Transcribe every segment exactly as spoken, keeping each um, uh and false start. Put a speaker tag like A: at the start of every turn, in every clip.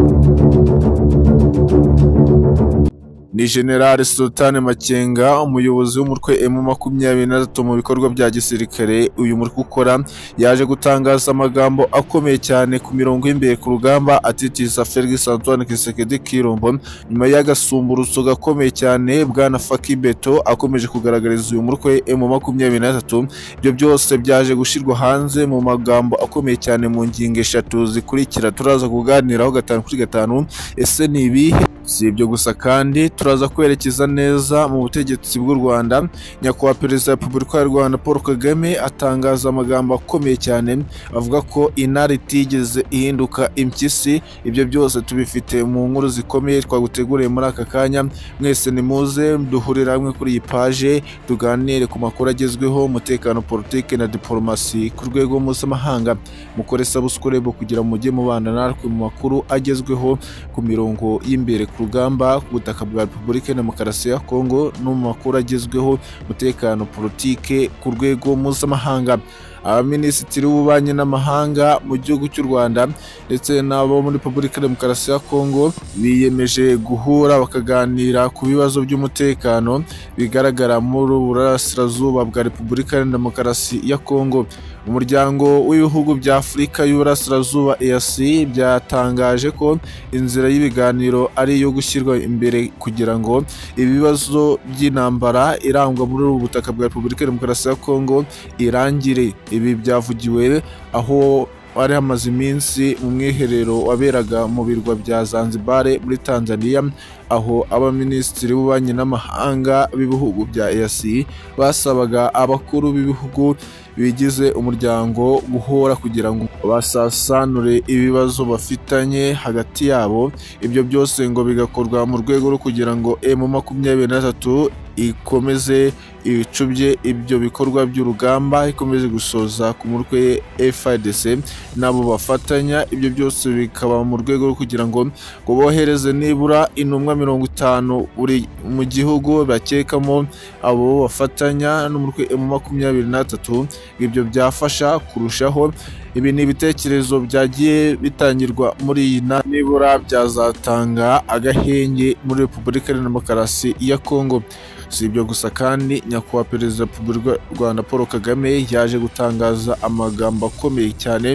A: ni General Sultan Makenga, umuyobozi w'umutwe M makumyabiri na gatatu mu bikorwa bya gisirikare. Uyu mutwe ukora yaje gutangaza amagambo akomeye cyane ku mirongo y'imbere ku rugamba atitiza Felix Antoine Tshisekedi Tshilombo nyuma y'agasumburutso gakomeye cyane bwana Faki Beto akomeje kugaragariza uyu mutwe M makumyabiri na gatatu. Ibyo byose byaje gushirwa hanze mu magambo akomeye cyane mu ngingo eshatu zikurikira turaza kuganiraho gatanu kuri gatanu. Ese ni ibi? Si ibyo gusa kandi turaza kwerekeza neza mu butegetsi bw'u Rwanda. Nyakubahwa Perezida wa Repubulika y'u Rwanda Paul Kagame atangaza amagambo akomeye cyane avuga ko intare itigeze ihinduka impyisi. Ibyo byose tubifite mu nkuru zikomeye twaguteguriye muri aka kanya. Mwese nimuze duhurira hamwe kuri iyi page tuganire ku makuru agezweho, umutekano, politike na diplomasi ku rwego mpuzamahanga. Mukore subscribe kugira mujye mubana natwe mu makuru agezweho ku mirongo y'imbere ku rugamba ku butaka bwa Repubulika ya Demokarasi ya Kongo no mu makuru agezweho, umutekano, politike ku rwego mpuzamahanga. Abaminisitiri w'ububanyi n'amahanga mu gihugu cy'u Rwanda ndetse n'abo muri Repubulika ya Demokarasi ya Kongo biyemeje guhura bakaganira ku bibazo by'umutekano bigaragara muri Burasirazuba bwa Repubulika ya Demokarasi ya Kongo. Umuryango w'ibihugu bya Afurika y'Uburasirazuba E A C byatangaje ko inzira y'ibiganiro ari iyo gushyirwa imbere kugira ngo ibibazo by'intambara irangwa muri ubu butaka bwa Repubulika ya Demokarasi ya Kongo irangire. Ibi byavugiwe aho hari hamaze iminsi mu mwiherero waberaga mu birwa bya Zanzibar muri Tanzania, aho abaminisitiri b'ububanyi n'amahanga b'ibihugu bya E A C basabaga abakuru b'ibihugu bigize umuryango guhora kugira ngo basasanure ibibazo bafitanye hagati yabo. Ibyo byose ngo bigakorwa mu rwego rwo kugira ngo M makumyabiri na gatatu ikomeze ibicubye ibyo bikorwa by'urugamba, ikomeze gusoza ku mutwe F A R D C nabo bafatanya. Ibyo byose bikaba mu rwego rwo kugira ngo ngo bohereze nibura intumwa mirongo itanu uri mu gihugu bakekamo abo bafatanya n'umutwe M makumyabiri na gatatu. Ibyo byafasha kurushaho. Ibi ni ibitekerezo byagiye bitangirwa muri iyi nama, nibura byazatanga agahenge muri Repubulika ya Demokarasi ya Kongo. Si ibyo gusa kandi Nyakubahwa Perezida wa Repubulika y'u Rwanda Paul Kagame yaje gutangaza amagambo akomeye cyane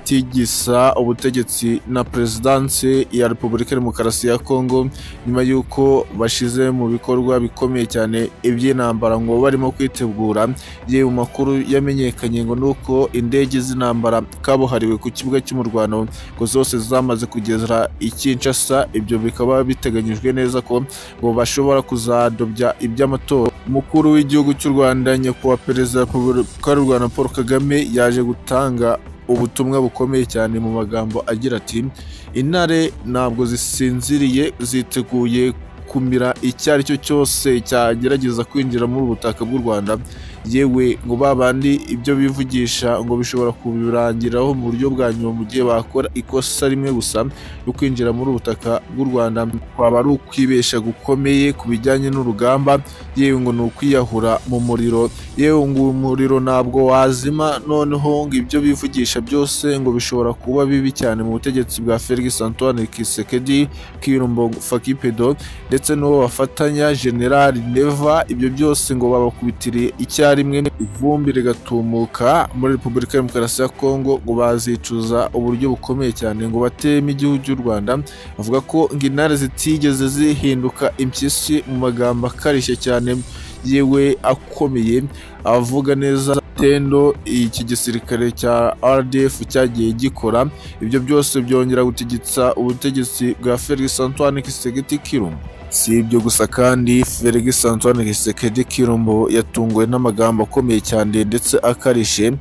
A: atigisa ubutegetsi na Perezidansi ya Repubulika ya Demokarasi ya Kongo nyuma y'uko bashize mu bikorwa bikomeye cyane iby'intambara ngo barimo kwitegura. Yewe mu makuru yamenyekanye ngo nuko indege z'intambara kabuhariwe ku kibuga cy'umurwano ngo zose zamaze kugeza i Kinshasa. Ibyo bikaba biteganyijwe neza ko ngo bashobora kuzadobya ibyo amatora. Umukuru w'igihugu cy'u Rwanda Nyakubahwa Perezida wa Repubulika y'u Rwanda Paul Kagame yaje gutanga ubutumwa bukomeye cyane mu magambo agira ati: intare ntabwo zisinziriye, ziteguye kumira icyo ari cyo cyose cyagerageza kwinjira muri ubutaka bw'u Rwanda. Yewe ngo babandi ibyo bivugisha ngo bishobora kubirangiraho mu buryo bwa nyuma mu gihe bakora ikosa rimwe gusa yo kwinjira muri ubutaka bw'u Rwanda, kwaba ari ukwibesha gukomeye ku bijyanye n'urugamba. Yewe ngo ni ukwiyahura mu muriro. Yewe ngo umuriro ntabwo wazima. Noneho ngo ibyo bivugisha byose ngo bishobora kuba bibi cyane mu butegetsi bwa Felix Antoine Tshisekedi Tshilombo Faki Beto ndetse n'uwo bafatanya General Neva. Ibyo byose ngo babakubitiriye icya rimwe ivumbi rigatumuka muri Repubulika ya Demokarasi ya Kongo ngo bazicuza uburyo bukomeye cyane ngo bateme igihugu cy'u Rwanda. Avuga ko ngo intare zitigeze zihinduka impyisi mu magambo akarishye cyane yewe akomeye, avuga neza tendo iki gisirikare cya R D F cyagiye gikora. Ibyo byose byongera gutegeka ubutegetsi bwa Felix Antoine Tshisekedi Tshilombo. Si ibyo gusa kandi Felix Antoine Tshisekedi Tshilombo yatunguwe n'amagambo akomeye cyane ndetse akarishe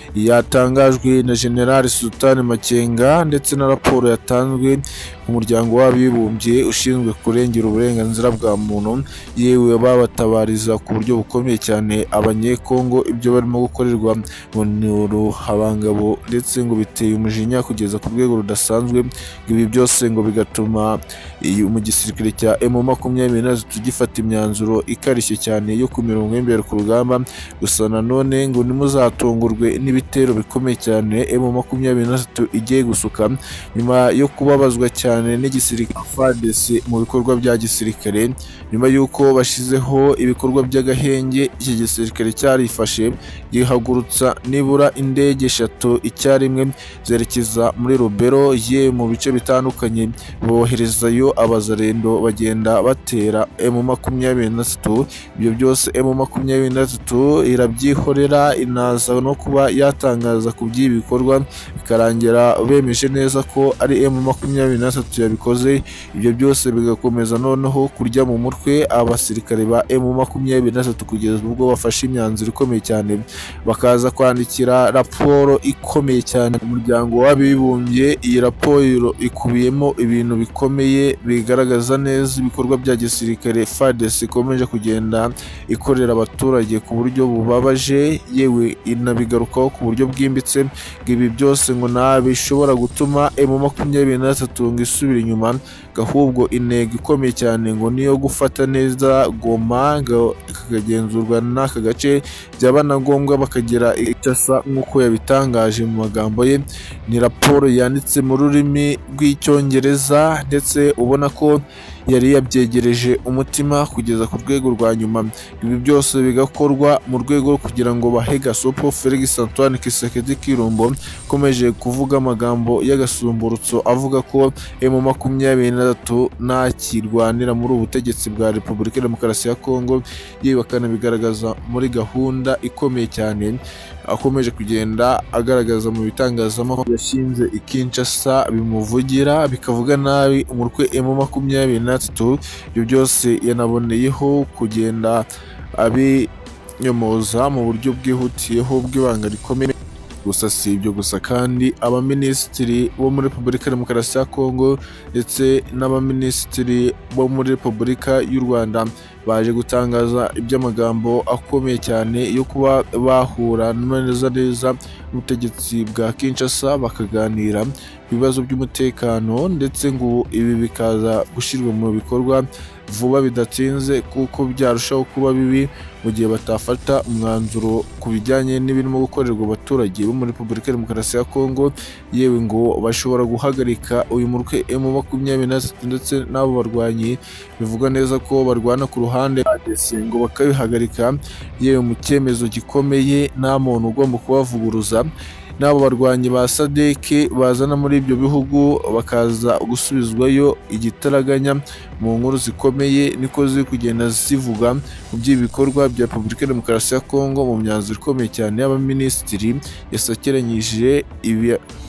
A: yatangajwe na General Sultan Makenga ndetse na raporo yatanzwe ku muryango w'abibumbye ushinzwe kurengera uburenganzira bwa muntu. Yewe babatabariza ku buryo bukomeye cyane abanyekongo ibyo barimo gukorerwa mu ruhabangabo ndetse ngo biteye umujinya kugeza ku rwego rudasanzwe. Ibi byose ngo bigatuma mu gisirikare cya M makumyabiri na gatatu gifata imyanzuro ikarishye cyane yo ku mirongo y'imbere ku rugamba. Gusa nanone ngo nimuzatungurwe n'ibitero bikomeye cyane M makumyabiri na gatatu igiye gusuka nyuma yo kubabazwa cyane cyane n'igisirikare F A R D C mu bikorwa bya gisirikare. Nyuma y'uko bashizeho ibikorwa by'agahenge, iki gisirikare cyarifashe gihagurutsa nibura indege eshatu icyarimwe zerekeza muri Lubero, ye mu bice bitandukanye boherezayo abazarendo bagenda batera M makumyabiri na gatatu. Ibyo byose M makumyabiri na gatatu irabyihorera, inaza no kuba yatangaza ku by'ibi bikorwa bikarangira bemeje neza ko ari M makumyabiri na gatatu yabikoze. Ibyo byose bigakomeza noneho kurya mu mutwe abasirikare ba M makumyabiri na gatatu kugeza ubwo bafashe imyanzuro ikomeye cyane, bakaza kwandikira raporo ikomeye cyane umuryango w'abibumbye. Iyi raporo ikubiyemo ibintu bikomeye bigaragaza neza ibikorwa bya gisirikare F A R D C ikomeje kugenda ikorera abaturage ku buryo bubabaje, yewe inabigarukaho ku buryo bwimbitse. Ibi byose ngo nta bishobora gutuma M makumyabiri na gatatu ngo isubire inyuma, ahubwo intego ikomeye cyane ngo niyo gufata neza Goma ikagenzurwa n'aka gace, byaba na ngombwa bakagira icasa nk'uko yabitangaje mu magambo ye. Ni raporo yanditse mu rurimi rw'icyongereza ndetse ubona ko yari yabyegereje umutima kugeza ku rwego rwa nyuma. Ibi byose bigakorwa mu rwego kugira ngo bahe gasopo Felix Antoine Tshisekedi Tshilombo ukomeje kuvuga amagambo y'agasumburutso avuga ko M makumyabiri na gatatu ntakirwanira muri ubu butegetsi bwa Repubulika ya Demokarasi ya Kongo, yewe bakanabigaragaza muri gahunda ikomeye cyane akomeje kugenda agaragaza mu bitangazamakuru yashinze i Kinshasa bimuvugira bikavuga nabi umutwe M makumyabiri na gatatu. Ibyo byose yanaboneyeho kugenda abinyomoza mu buryo bwihutiyeho bw'ibanga rikomeye. Gusa si ibyo gusa kandi abaminisitiri bo muri Repubulika ya Demokarasi ya Kongo ndetse n'abaminisitiri bo muri Repubulika y'u Rwanda baje gutangaza iby'amagambo akomeye cyane yo kuba bahura neza neza n'ubutegetsi bwa Kinshasa bakaganira ibibazo by'umutekano, ndetse ngo ibi bikaza gushyirwa mu bikorwa vuba bidatinze kuko byarushaho kuba bibi mu gihe batafata umwanzuro ku bijyanye n'ibirimo gukorerwa abaturage bo muri Repubulika ya Demokarasi ya Kongo. Yewe ngo bashobora guhagarika uyu mutwe M makumyabiri na gatatu ndetse n'abo barwanyi bivuga neza ko barwana ku ruhande ngo bakabihagarika, yewe mu cyemezo gikomeye nta muntu ugomba kubavuguruza. N'abo barwanyi ba Sadek bazana muri ibyo bihugu bakaza gusubizwayo igitaraganya. Mu nkuru zikomeye niko ziri kugenda zivuga mu by'ibikorwa bya Repubulika ya Demokarasi ya Kongo mu myanzuro ikomeye cyane y'abaminisitiri yasakeranyije ibi